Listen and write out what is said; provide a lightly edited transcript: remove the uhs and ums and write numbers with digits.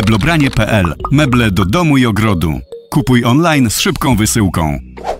Meblobranie.pl. Meble do domu i ogrodu. Kupuj online z szybką wysyłką.